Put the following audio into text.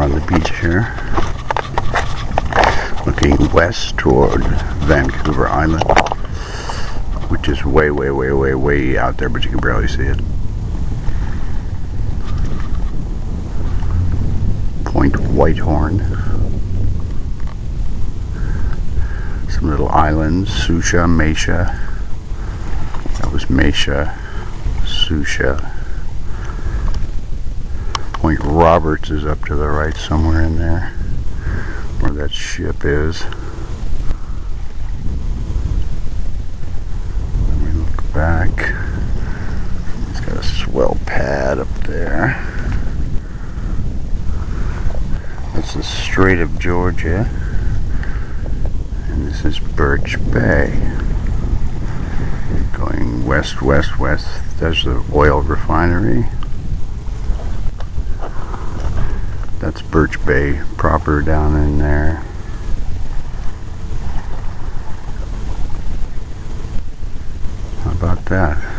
on the beach here, looking west toward Vancouver Island, which is way out there, but you can barely see it. Point Whitehorn. Some little islands, Susha, Mesha. That was Mesha, Susha. Point Roberts is up to the right somewhere in there, where that ship is. Let me look back. It's got a swell pad up there. That's the Strait of Georgia. And this is Birch Bay. Going west. There's the oil refinery. That's Birch Bay proper down in there. How about that?